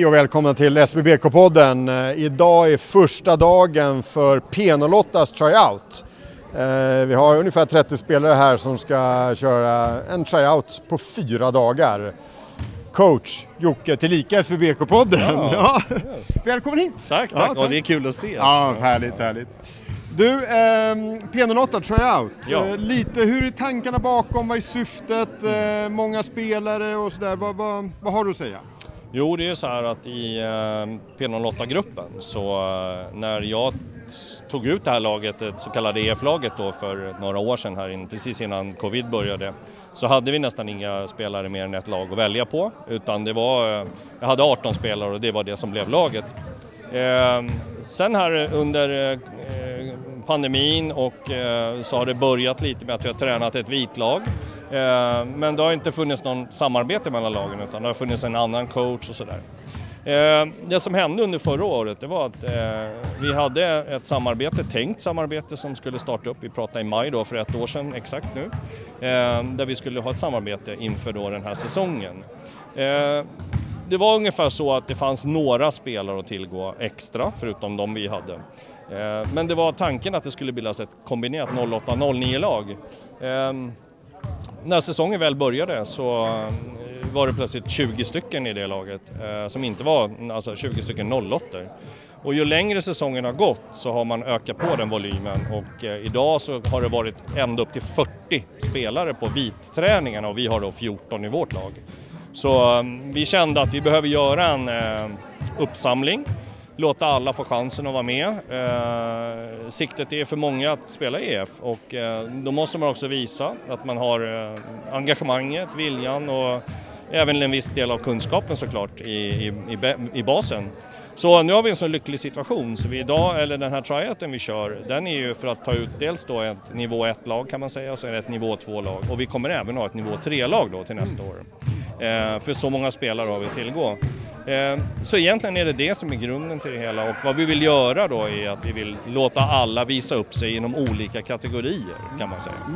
Hej och välkomna till SBBK-podden. Idag är första dagen för P08s tryout. Vi har ungefär 30 spelare här som ska köra en tryout på 4 dagar. Coach Jocke tillika SBBK-podden. Ja. Välkommen hit! Tack. Ja, det är kul att se. Ja, härligt. Du, P08 tryout. Lite, hur är tankarna bakom? Vad är syftet? Många spelare och sådär. Vad har du att säga? Jo, det är så här att i P08-gruppen så när jag tog ut det här laget, ett så kallade EF-laget då för några år sedan här precis innan covid började, så hade vi nästan inga spelare mer än ett lag att välja på, utan jag hade 18 spelare och det var det som blev laget. Sen här under pandemin och så har det börjat lite med att vi har tränat ett vitlag. Men det har inte funnits någon samarbete mellan lagen, utan det har funnits en annan coach och sådär. Det som hände under förra året, det var att vi hade ett tänkt samarbete som skulle starta upp. Vi pratade i maj då, för 1 år sedan exakt nu. Där vi skulle ha ett samarbete inför då den här säsongen. Det var ungefär så att det fanns några spelare att tillgå extra, förutom de vi hade. Men det var tanken att det skulle bildas ett kombinerat 08-09-lag. När säsongen väl började så var det plötsligt 20 stycken i det laget som inte var, alltså 20 stycken 08-or. Och ju längre säsongen har gått så har man ökat på den volymen, och idag så har det varit ända upp till 40 spelare på vitträningarna, och vi har då 14 i vårt lag. Så vi kände att vi behöver göra en uppsamling, låta alla få chansen att vara med. Siktet är för många att spela EF, och då måste man också visa att man har engagemanget, viljan och även en viss del av kunskapen såklart i basen. Så nu har vi en så lycklig situation, så den här tryouten vi kör, den är ju för att ta ut dels då ett nivå 1-lag kan man säga, och så är det ett nivå 2-lag, och vi kommer även ha ett nivå 3-lag då till nästa år. För så många spelare har vi tillgå. Så egentligen är det som är grunden till det hela, och vad vi vill göra då är att vi vill låta alla visa upp sig inom olika kategorier kan man säga.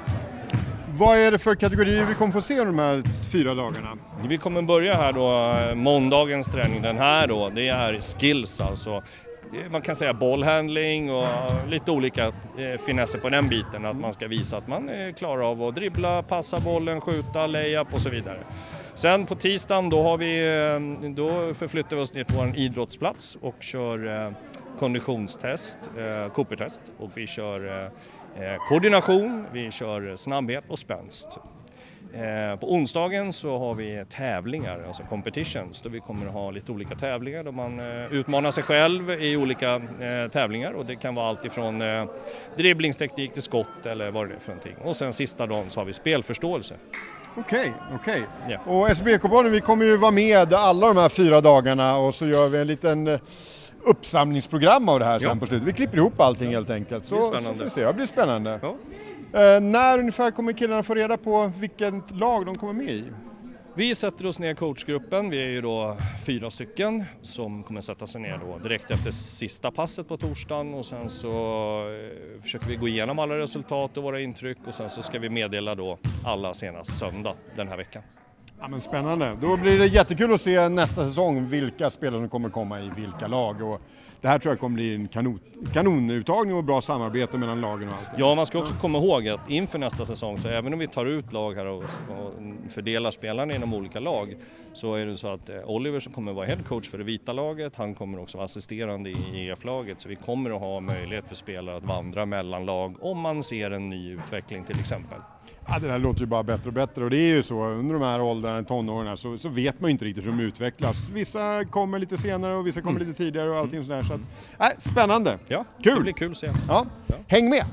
Vad är det för kategorier vi kommer få se de här 4 dagarna? Vi kommer börja här då, måndagens träning, den här då, det är skills alltså. Man kan säga bollhandling och lite olika finesser på den biten, att man ska visa att man är klar av att dribbla, passa bollen, skjuta, layup och så vidare. Sen på tisdagen då förflyttar vi oss ner på en idrottsplats och kör konditionstest, Cooper-test, och vi kör koordination, vi kör snabbhet och spänst. På onsdagen så har vi tävlingar, alltså competitions, då vi kommer att ha lite olika tävlingar då man utmanar sig själv i olika tävlingar, och det kan vara allt ifrån dribblingsteknik till skott eller vad det är för någonting. Och sen sista dagen så har vi spelförståelse. Okej. Ja. Och SBBK-podden, vi kommer ju vara med alla de här 4 dagarna, och så gör vi en liten uppsamlingsprogram av det här sen på slutet. Vi klipper ihop allting helt enkelt. Så får vi se, det blir spännande. Ja. När ungefär kommer killarna få reda på vilket lag de kommer med i? Vi sätter oss ner i coachgruppen, vi är ju då 4 stycken som kommer sätta sig ner då direkt efter sista passet på torsdagen, och sen så försöker vi gå igenom alla resultat och våra intryck, och sen så ska vi meddela då alla senast söndag den här veckan. Ja, men spännande. Då blir det jättekul att se nästa säsong vilka spelare som kommer komma i vilka lag. Och det här tror jag kommer bli en kanonuttagning och bra samarbete mellan lagen och allt. Ja, man ska också komma ihåg att inför nästa säsong, så även om vi tar ut lag här och fördelar spelarna inom olika lag, så är det så att Oliver som kommer vara headcoach för det vita laget, han kommer också vara assisterande i EF-laget, så vi kommer att ha möjlighet för spelare att vandra mellan lag om man ser en ny utveckling till exempel. Ja, det här låter ju bara bättre och bättre, och det är ju så under de här åldrarna, tonåren, så vet man ju inte riktigt hur de utvecklas. Vissa kommer lite senare och vissa kommer lite tidigare och allting sådär. Så att, spännande! Ja, kul! Det blir kul att se. Ja. Häng med!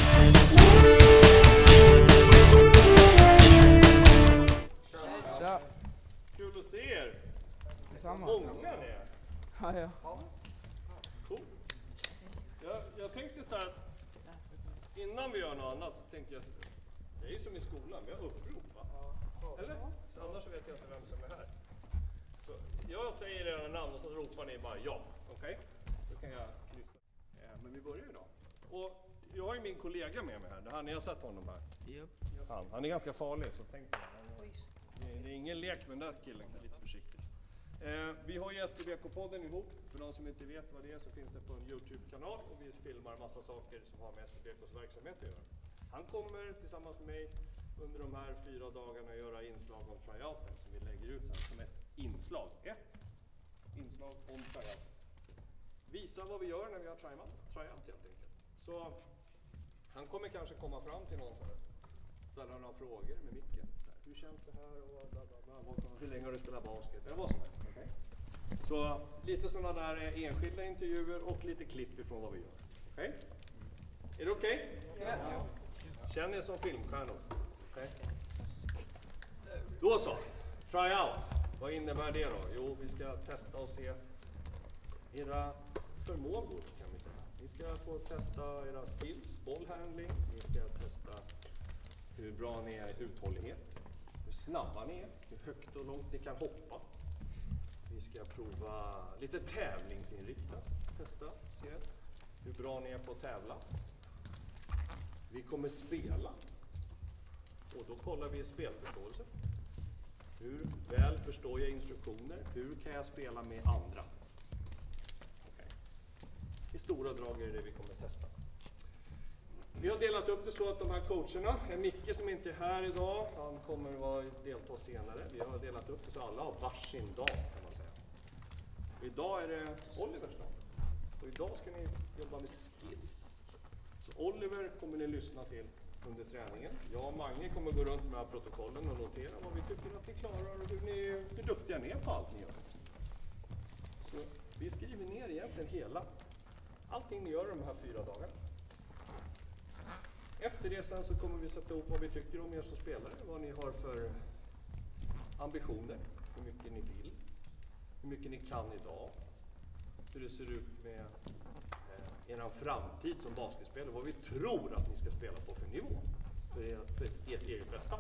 Tja. Kul att se er! Detsamma. Många ni är. Ja. Coolt. Jag tänkte så här, innan vi gör något annat så tänkte jag, det är ju som i skolan, vi har upprop va? Eller? Så annars vet jag inte vem som är här. Så jag säger era namn och så ropar ni bara ja, okej? Då kan jag kryssa. Men vi börjar idag. Och jag har ju min kollega med mig här, ni har sett honom här. Han är ganska farlig, så tänk på det. Det är ingen lek med den där killen, lite försiktigt. Vi har ju SPBK-podden ihop. För de som inte vet vad det är så finns det på en YouTube-kanal och vi filmar massa saker som har med SPBKs verksamhet att göra. Han kommer tillsammans med mig under de här 4 dagarna göra inslag om tryouten som vi lägger ut sen som ett inslag. Ett inslag om tryout. Visa vad vi gör när vi har tryout helt enkelt. Så han kommer kanske komma fram till någon så här, ställa några frågor med micken. Hur känns det här? Och hur länge har du spelat basket? Eller vad som helst. Okay? Så lite sådana där enskilda intervjuer och lite klipp ifrån vad vi gör. Okay? Är det okej? Ja. Känn er som filmstjärnor. Okay? Då så. Tryout. Vad innebär det då? Jo, vi ska testa och se era förmågor kan vi säga. Vi ska få testa era skills, bollhandling. Vi ska testa hur bra ni är i uthållighet. Hur snabba ni är, hur högt och långt ni kan hoppa. Vi ska prova lite tävlingsinriktat, testa, se hur bra ni är på att tävla. Vi kommer spela och då kollar vi spelförståelse. Hur väl förstår jag instruktioner? Hur kan jag spela med andra? Okay. I stora drag är det vi kommer testa. Vi har delat upp det så att de här coacherna, Micke som inte är här idag, han kommer att delta senare. Vi har delat upp det så alla har varsin dag kan man säga. Idag är det Olivers dag. Och idag ska ni jobba med skills. Så Oliver kommer ni lyssna till under träningen. Jag och Mange kommer gå runt med protokollen och notera vad vi tycker att ni klarar och hur duktiga ni är på allt ni gör. Så vi skriver ner egentligen allting ni gör de här 4 dagarna. Efter det sen så kommer vi sätta ihop vad vi tycker om er som spelare, vad ni har för ambitioner, hur mycket ni vill, hur mycket ni kan idag, hur det ser ut med er framtid som basketspelare, vad vi tror att ni ska spela på för nivå för ert eget bästa.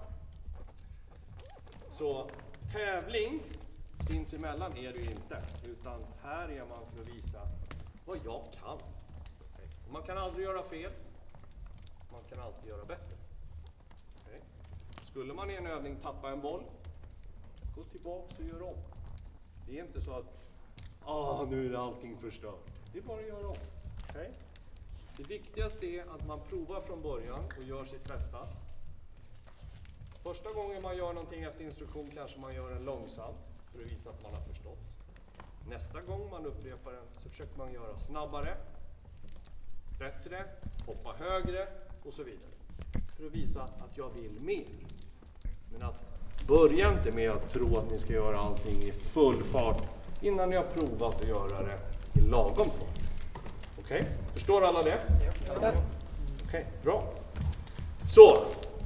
Så tävling sinsemellan är det ju inte, utan här är man för att visa vad jag kan. Man kan aldrig göra fel. Man kan alltid göra bättre. Okay. Skulle man i en övning tappa en boll, gå tillbaka och gör om. Det är inte så att nu är allting förstört. Det är bara att göra om. Okay. Det viktigaste är att man provar från början och gör sitt bästa. Första gången man gör någonting efter instruktion kanske man gör den långsamt för att visa att man har förstått. Nästa gång man upprepar den så försöker man göra snabbare, bättre, hoppa högre och så vidare. För att visa att jag vill mer. Men att börja inte med att tro att ni ska göra allting i full fart innan ni har provat att göra det i lagom fart. Okej? Förstår alla det? Ja. Okej, bra. Så.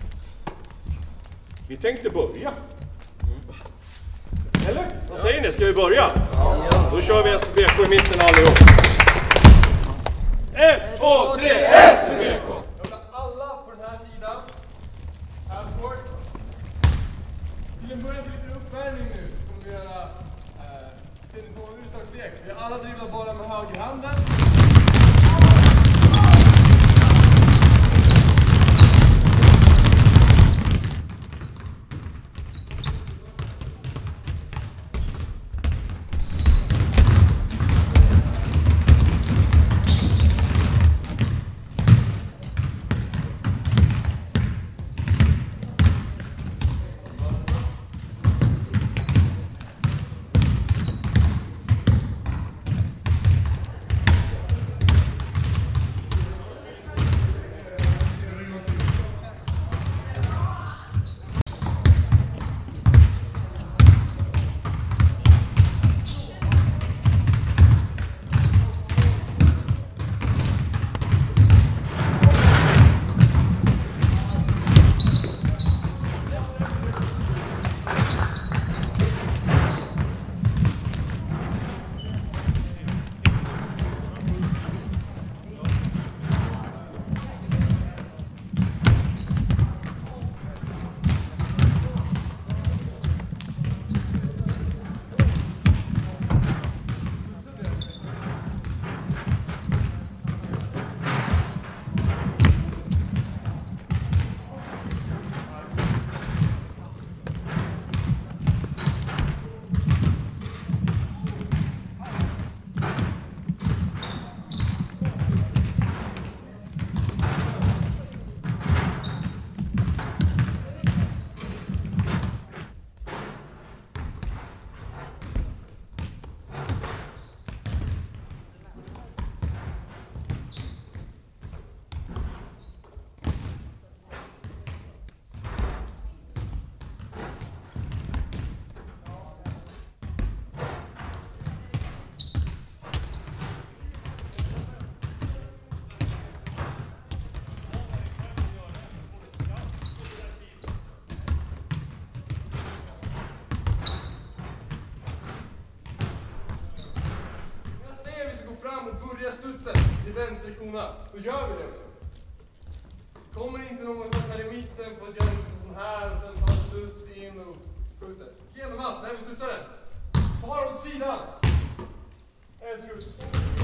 Vi tänkte börja. Eller? Vad säger ni? Ska vi börja? Ja. Då kör vi SPBK i mitten allihop. 1, 2, 3, SPBK! Jag vill att alla på den här sidan, Halford. Till en början blir det uppvärmning nu. Så kommer vi göra utslagslek. Vi alla dribblar bara med högerhanden. tona, så gör vi det också. Kommer inte någonstans här i mitten för att göra lite sån här och sen tar studs in och skjuter. Genom allt, nej vi studsar den. Ta åt sidan. En skutt.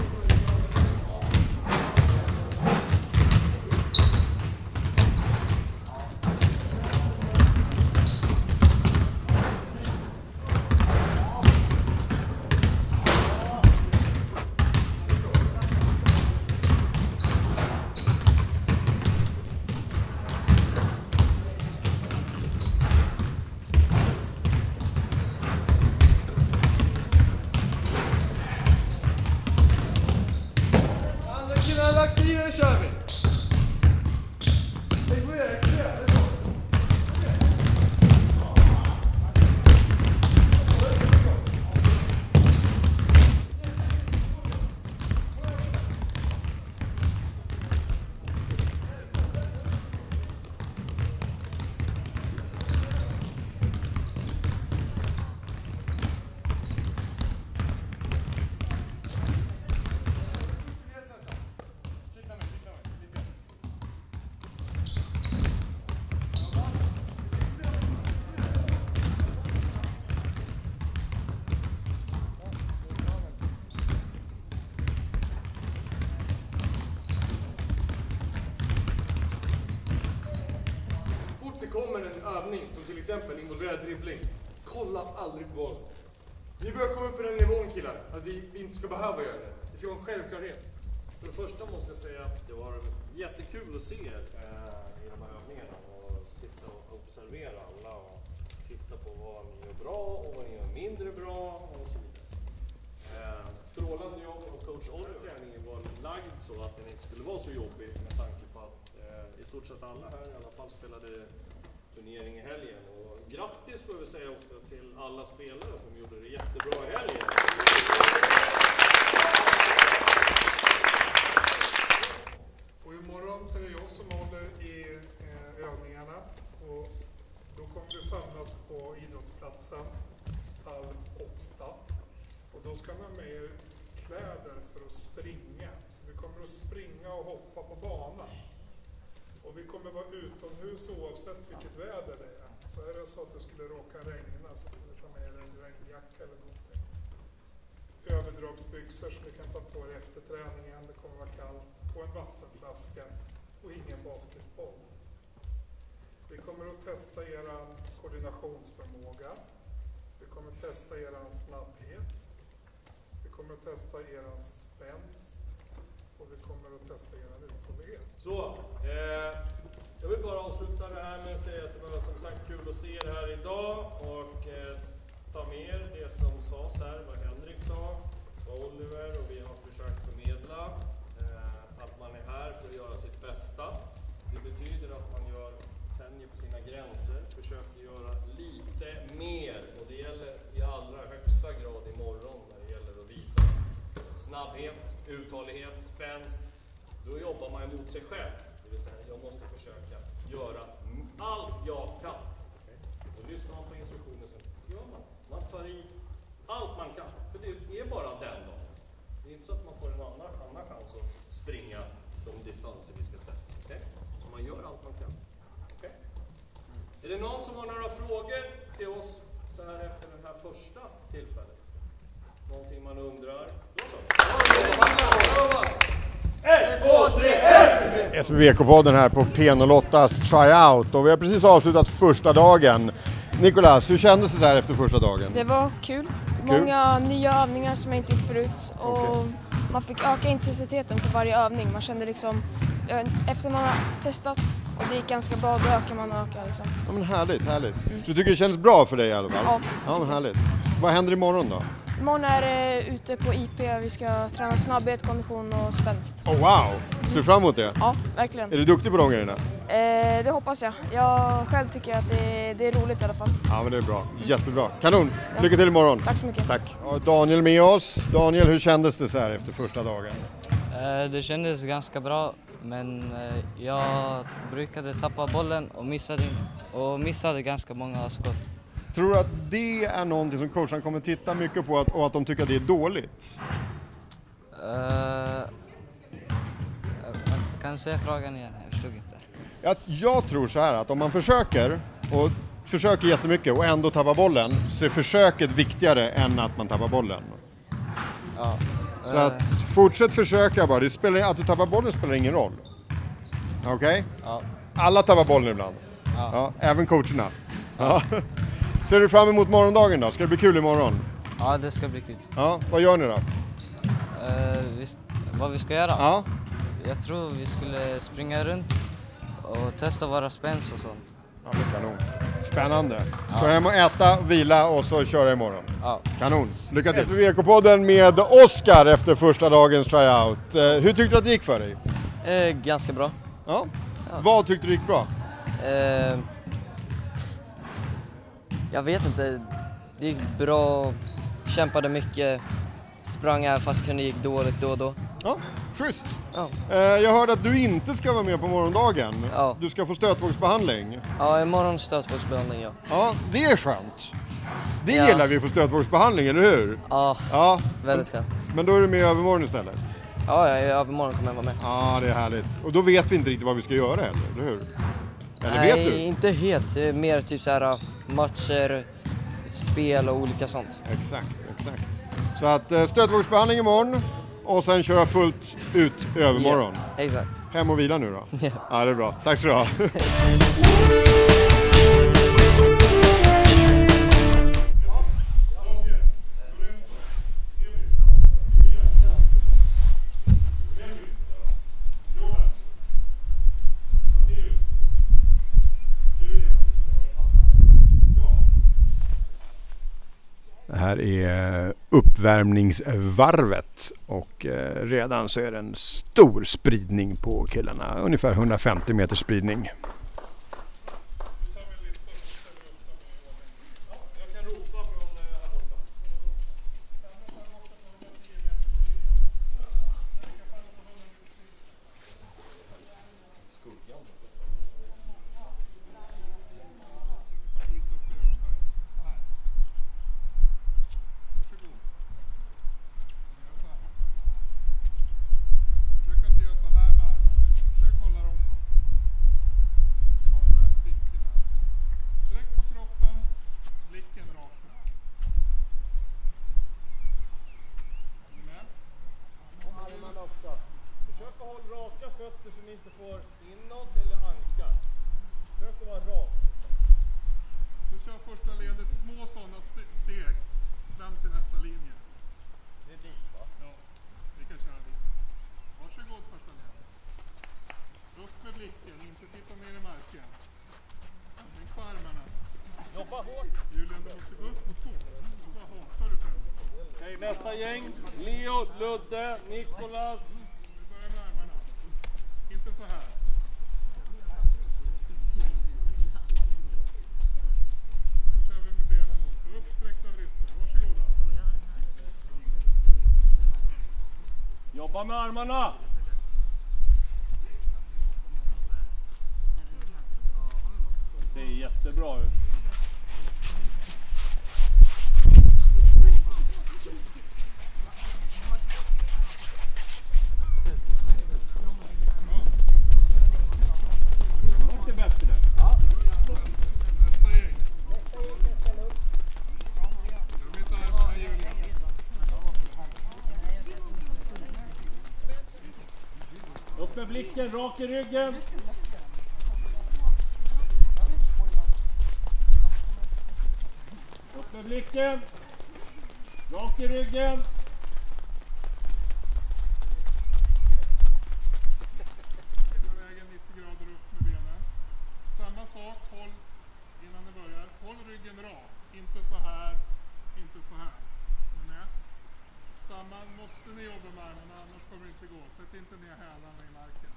Nu kör vi! Kommer en övning som till exempel involverar dribbling, kolla aldrig på bollen. Vi börjar komma upp på den nivån killar, att vi inte ska behöva göra det. Det ska vara en självklarhet. För det första måste jag säga att det var jättekul att se er i de här övningarna och sitta och observera alla och titta på vad ni gör bra och vad ni gör mindre bra och så vidare. Strålande jobb och coach Oliver-träningen var lagd så att den inte skulle vara så jobbig med tanke på att i stort sett alla här i alla fall spelade turnering i helgen. Och grattis får vi säga också till alla spelare som gjorde det jättebra i helgen. Och imorgon är det jag som håller i övningarna och då kommer vi samlas på idrottsplatsen 7:30 och då ska man med er kläder för att springa. Så vi kommer att springa och hoppa på banan. Och vi kommer vara utomhus oavsett vilket väder det är. Så är det så att det skulle råka regna så får vi ta med er en regnjacka eller någonting. Överdragsbyxor som vi kan ta på er efter träningen. Det kommer vara kallt. Och en vattenflaska. Och ingen basketboll. Vi kommer att testa er koordinationsförmåga. Vi kommer att testa er snabbhet. Vi kommer att testa er spänst. Och vi kommer att testa er uthållighet. Så, jag vill bara avsluta det här med att säga att det var som sagt kul att se er här idag och ta med er det som sades här, vad Henrik sa, vad Oliver och vi har försökt förmedla. Att man är här för att göra sitt bästa. Det betyder att man tänjer på sina gränser, försöker göra lite mer och det gäller i allra högsta grad imorgon när det gäller att visa snabbhet, uthållighet, spänst. Då jobbar man emot sig själv. Det vill säga, jag måste försöka göra allt jag kan. Då lyssnar man på instruktioner, sen gör man. Man tar i allt man kan. För det är bara den dagen. Det är inte så att man får en annan chans att springa de distanser vi ska testa. Okay? Så man gör allt man kan. Okay? Är det någon som har några frågor till oss så här efter det här första tillfället? Någonting man undrar? Då så. SBBK-podden här på P08s tryout och vi har precis avslutat första dagen. Nicolas, hur kändes det så här efter första dagen? Det var kul. Många nya övningar som jag inte gjort förut och man fick öka intensiteten för varje övning. Man kände liksom, efter man har testat och det gick ganska bra, då ökar man och ökar liksom. Ja men härligt. Så du tycker det känns bra för dig i alla fall? Ja men härligt. Vad händer imorgon då? Imorgon är det ute på IP, vi ska träna snabbhet, kondition och spänst. Oh, wow! Ser du fram emot det? Ja, verkligen. Är du duktig på de grejerna? Det hoppas jag. Jag själv tycker att det är roligt i alla fall. Ja men det är bra, jättebra. Kanon! Ja. Lycka till imorgon! Tack så mycket! Tack! Ja, Daniel med oss. Daniel, hur kändes det så här efter första dagen? Det kändes ganska bra, men jag brukade tappa bollen och missade ganska många skott. Tror du att det är någonting som coachen kommer titta mycket på och att de tycker att det är dåligt? Kan du säga frågan igen? Jag förstod inte. Jag tror så här att om man försöker jättemycket och ändå tappar bollen, så är försöket viktigare än att man tappar bollen. Ja. Så att fortsätt försöka bara. Att du tappar bollen spelar ingen roll. Okej? Okay? Ja. Alla tappar bollen ibland. Ja. Ja, även coacherna. Ja. Ser du fram emot morgondagen då? Ska det bli kul imorgon? Ja, det ska bli kul. Ja, vad gör ni då? Vad vi ska göra? Ja. Jag tror vi skulle springa runt och testa våra spänns och sånt. Ja, det är kanon. Spännande. Ja. Så hem och äta, vila och så köra imorgon. Ja. Kanon. Lycka till. SVVK-podden med Oskar efter första dagens tryout. Hur tyckte du att det gick för dig? Ganska bra. Ja. Vad tyckte du gick bra? Jag vet inte. Det gick bra. Kämpade mycket. Sprang här fast det gick dåligt då och då. Ja, schysst. Ja. Jag hörde att du inte ska vara med på morgondagen. Ja. Du ska få stötvågsbehandling. Ja, imorgon stötvågsbehandling, ja. Ja, det är skönt. Det gillar vi, för stötvågsbehandling, eller hur? Ja, väldigt skönt. Men då är du med övermorgon istället? Ja, övermorgon kommer jag vara med. Ja, det är härligt. Och då vet vi inte riktigt vad vi ska göra heller, eller hur? Eller Nej, vet du? inte helt. Det är mer typ så här matcher, spel och olika sånt. Exakt. Så att stötvågsbehandling imorgon och sen köra fullt ut övermorgon. Ja, exakt. Hem och vila nu då? Ja. Ja, det är bra. Tack så du ha. Det här är uppvärmningsvarvet och redan så är det en stor spridning på killarna, ungefär 150 meters spridning. Nästa gäng, Leo, Ludde, Nikolas. Vi börjar med armarna. Inte så här. Och så kör vi med benen också. Uppsträckta vrister. Varsågoda. Jobba med armarna. Det är jättebra ut. Upp med blicken, rak i ryggen. Upp med blicken. Rak i ryggen. Hela vägen 90 grader upp med benen. Samma sak, håll innan ni börjar. Håll ryggen rak. Inte så här, inte så här. Är ni med? Samma måste ni jobba med armarna, annars kommer det inte gå. Sätt inte ner hälarna i marken.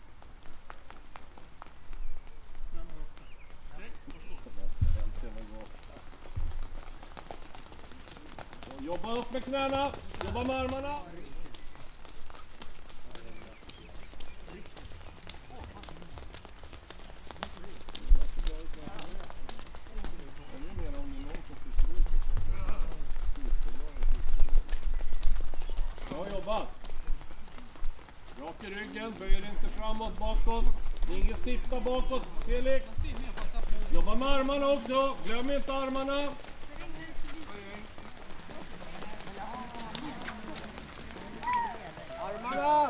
Lämna upp den. Okej, varsågod. Jobba upp med knäna. Jobba med armarna. Bra jobbat. Rak i ryggen, böjer inte framåt, bakåt. Det är inget sitta bakåt, Felix. Jobba med armarna också, glöm inte armarna. Armarna!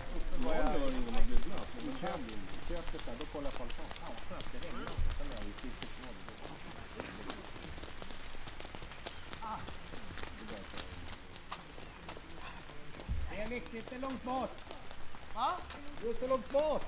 Felix, sitter långt bort. Va? Du är så långt bort.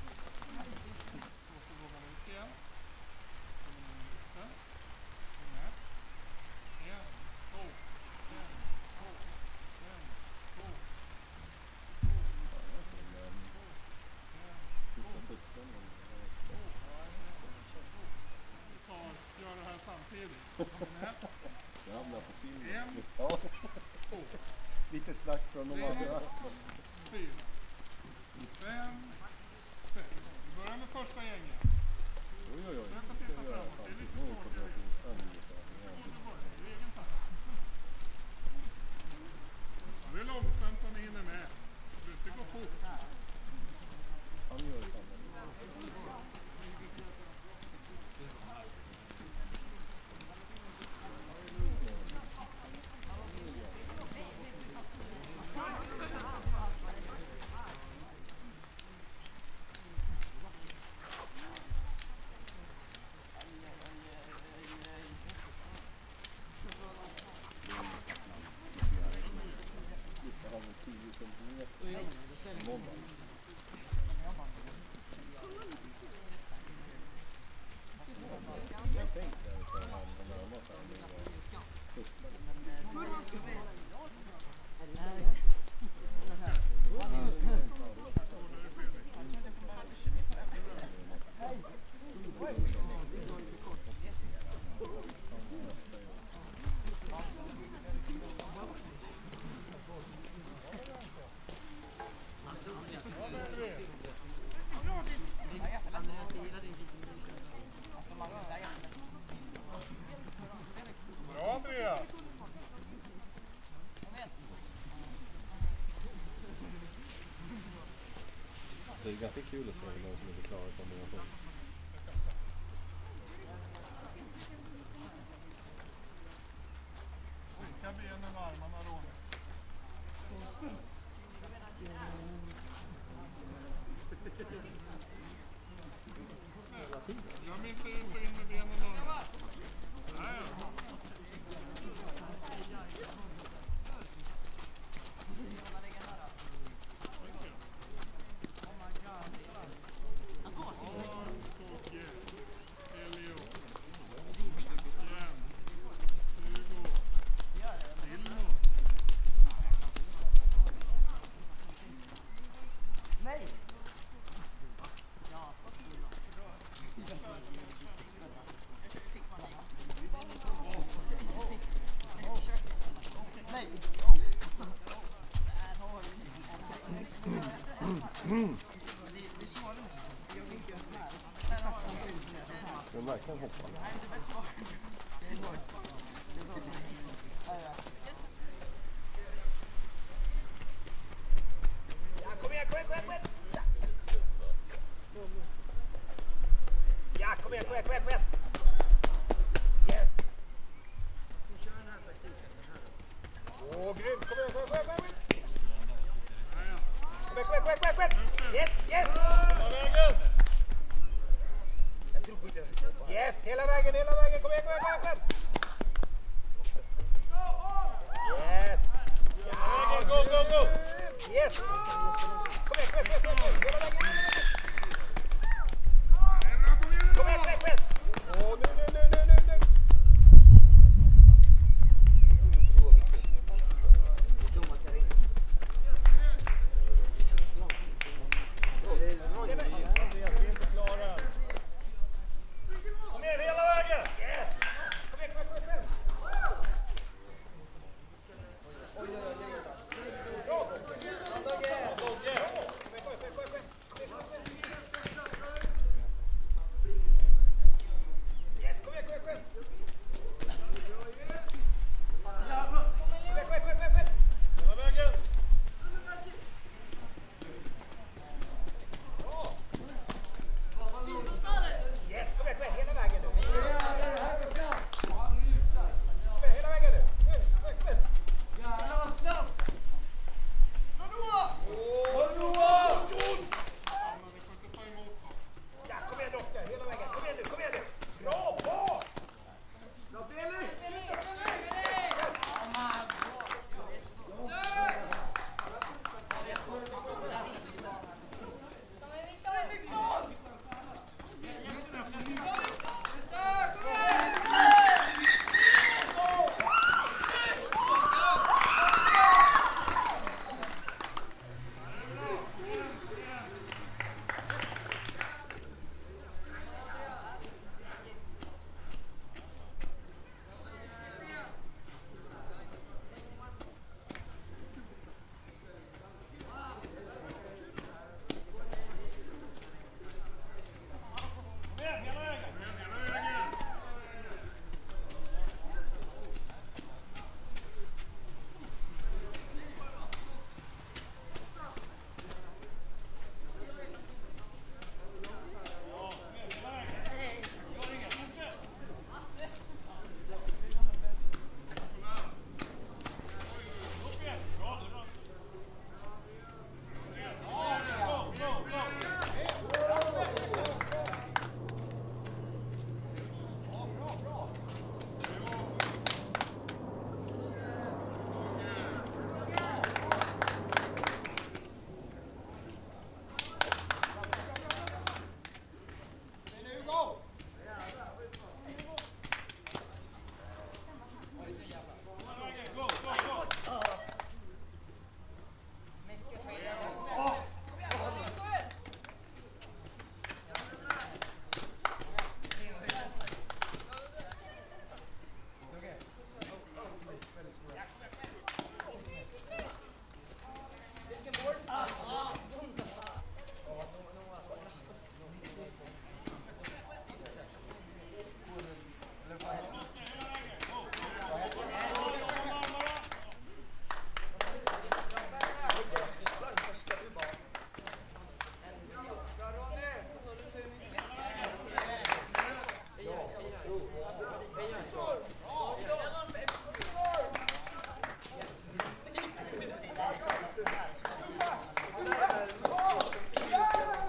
Gör det här samtidigt. Jävlar på film. 1, 2. Lite snack från de andra. 4, 5, 6. Vi börjar med första gänget. Oj. Försök att titta framåt. Det är lite svårt. Det är långsamt så ni hinner med. Det behöver inte gå fort. Han gör det samma. Bra Andreas! Det är ganska kul att se de som inte klarar kombination. Sträcka benen och armarna, Ronny. Glöm inte ut och in med benen då. Nej. De verkligen hoppar. Kom igen. Ja, kom igen. Yes. Åh, grymt. Kom igen. Yes. Yes, hela vägen. Kom igen. Yes. Ja, go. Yes. Kom igen. Hela vägen. Kom igen.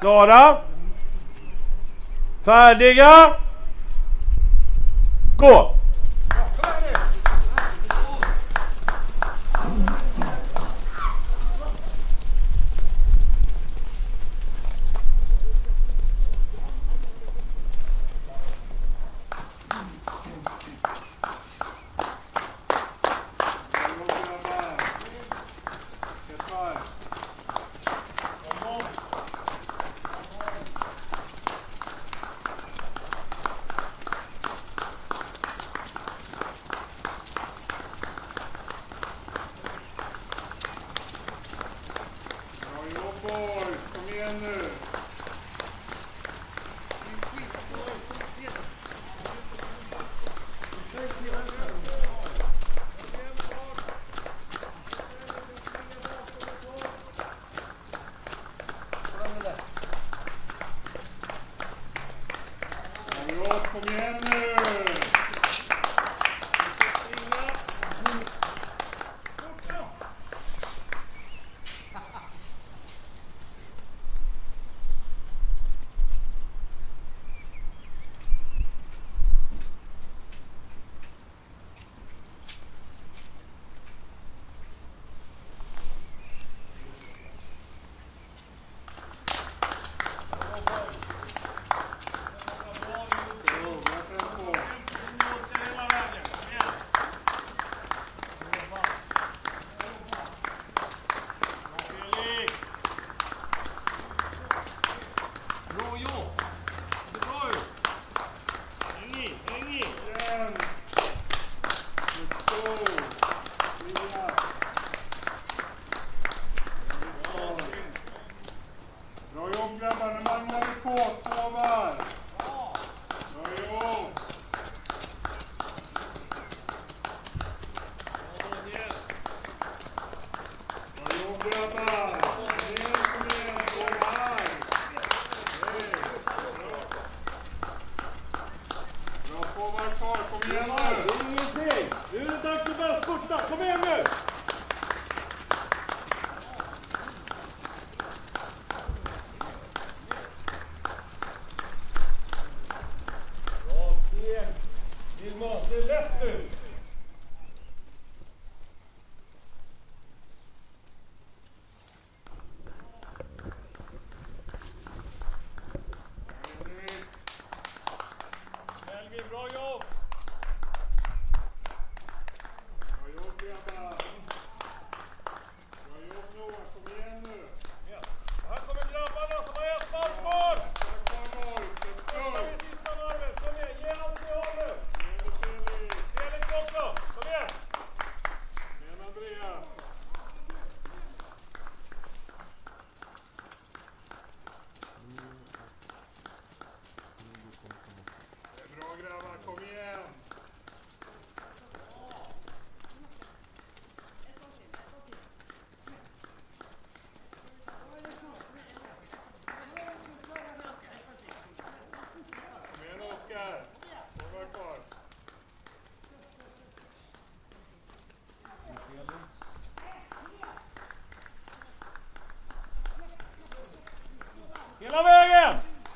Klara. Färdiga. Gå. Kom igen nu. Kom igen nu. Bra jobb grabbar, nu manglar vi på 2 varv. Bra jobb. Bra jobb grabbar. Kom igen, 2 varv. Bra 2 varv kvar, kom igen nu. Nu är det dags för bästkorta, kom igen nu. Det är lätt nu. Melvin, bra jobb. Bra jobb grabbar. Bra jobb Noah, kom igen nu. Ja. Här kommer grabbarna som har ett varv kvar. Sista varvet, kom igen, ge allt ni har nu. Felix också, kom igen. Men Andreas. Det är bra grabbar, kom igen. Kom igen Oskar. Kom var kvar. Hela vägen.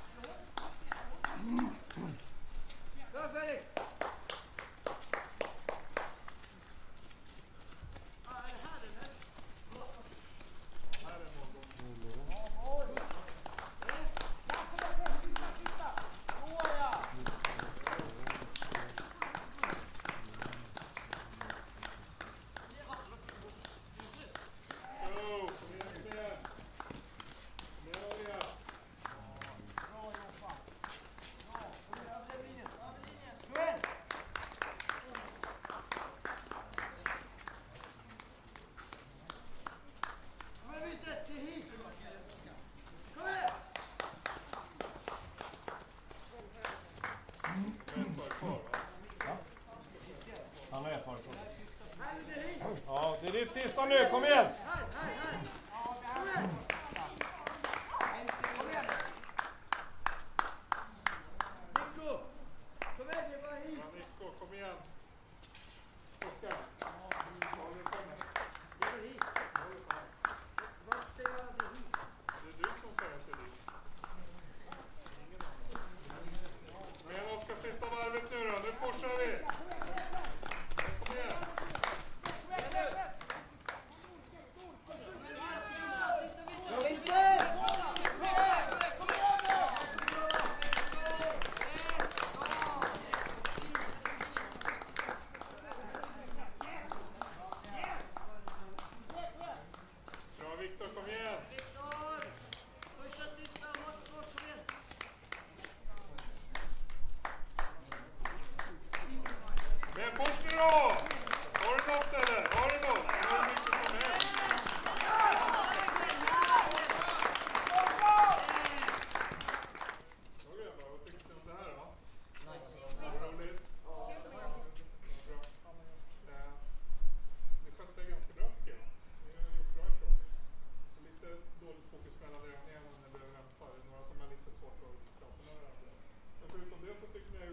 Han är kvar. Ja, det är ditt sista nu, kom igen. Nico, kom igen. Oskar. Det är du som säger att det är dit.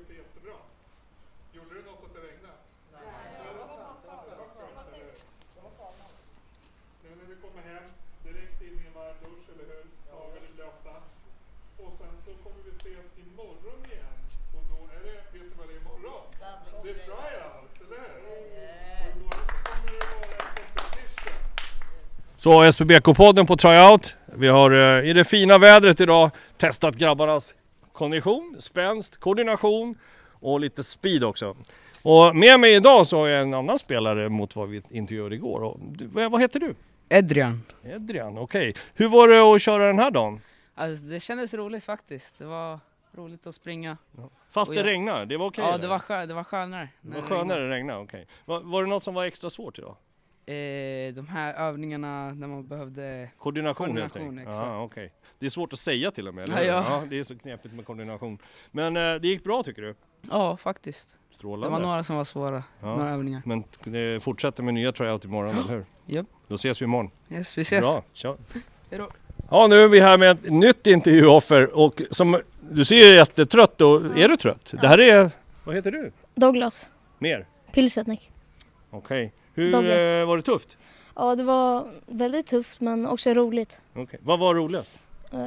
inte jättebra. Gjorde du något att det regnade? Nu när vi kommer hem, direkt in i en varm dusch, eller hur? Ta väl det blöta. Och sen så kommer vi ses imorgon igen. Och då är det, vet du vad det är imorgon? Det är tryouts, eller hur? Och imorgon så kommer det vara competition. Så SPBK-podden på tryout. Vi har i det fina vädret idag testat grabbarnas kondition, spänst, koordination och lite speed också. Och med mig idag så har jag en annan spelare mot vad vi intervjuade igår. Och vad heter du? Edrian. Edrian, okej. Hur var det att köra den här dagen? Alltså, det kändes roligt faktiskt. Det var roligt att springa. Fast det regnar, det var okej? Ja, eller? det var skönare. Det var skönare det regnade, okej. Var det något som var extra svårt idag? De här övningarna där man behövde Koordination helt enkelt. exakt. Ja, okej. Det är svårt att säga till och med, eller? Ja. Det är så knepigt med koordination. Men det gick bra tycker du? Ja, faktiskt. Strålande. Det var några som var svåra, några övningar. Men det fortsätter med nya tryout imorgon, eller hur? Japp. Då ses vi imorgon. Yes, vi ses. Bra, kör. Hejdå. Ja, nu är vi här med ett nytt intervjuoffer och som du ser jättetrött och är du trött? Ja. Det här är, vad heter du? Douglas. Mer? Pilsetnik. Okej. Hur var det tufft? Ja, det var väldigt tufft men också roligt. Okej. Vad var roligast?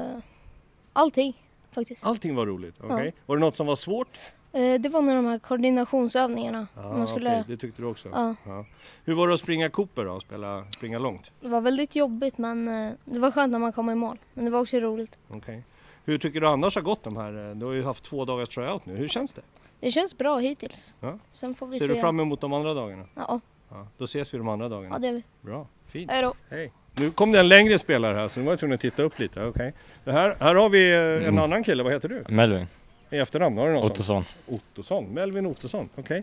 Allting faktiskt. Allting var roligt, okej. Ja. Var det något som var svårt? Det var nog de här koordinationsövningarna. Ja, okej. Det tyckte du också? Ja. Ja. Hur var det att springa Cooper då? Springa långt? Det var väldigt jobbigt men det var skönt när man kom i mål. Men det var också roligt. Okej. Hur tycker du annars har gått de här? Du har ju haft 2 dagars tryout nu. Hur känns det? Det känns bra hittills. Ja. Sen får vi Ser se. du fram emot de andra dagarna? Ja. Ja. Då ses vi de andra dagarna. Ja, det är vi. Bra, fint. Hej då. Hej. Nu kom det en längre spelare här så nu var jag tvungen att titta upp lite. Okej. Här har vi en annan kille. Vad heter du? Melvin. I efternamn, har du någon Ottosson. Ottosson, Melvin Ottosson, okej.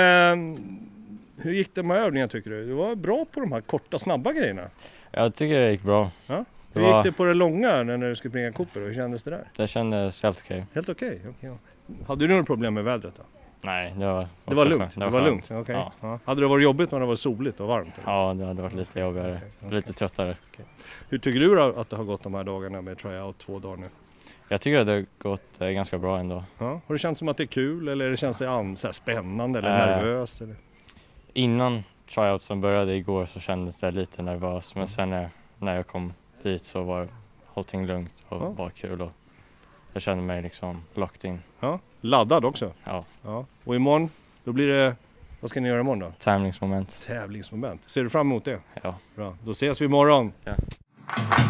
Hur gick det med övningen tycker du? Du var bra på de här korta, snabba grejerna. Jag tycker det gick bra. Ja? Hur gick det på det långa när du skulle springa Cooper? Hur kändes det där? Det kändes helt okej. Helt okej? Ja. Hade du några problem med vädret då? Nej, det var lugnt. Det var lugnt, okej. Ja. Ja. Hade det varit jobbigt när det var soligt och varmt? Eller? Ja, det hade varit lite jobbigare. Okay. Lite tröttare. Okay. Hur tycker du då att det har gått de här dagarna med tryout 2 dagar nu? Jag tycker att det har gått ganska bra ändå. Ja. Har det känts som att det är kul eller det känns så här spännande eller nervöst? Eller? Innan tryout som började igår så kändes det lite nervös. Men sen när jag kom dit så var allting lugnt och bara kul. Och jag kände mig liksom locked in. Ja. Laddad också? Ja. Och imorgon, då blir det, vad ska ni göra imorgon då? Tävlingsmoment. Tävlingsmoment. Ser du fram emot det? Ja. Bra. Då ses vi imorgon. Ja.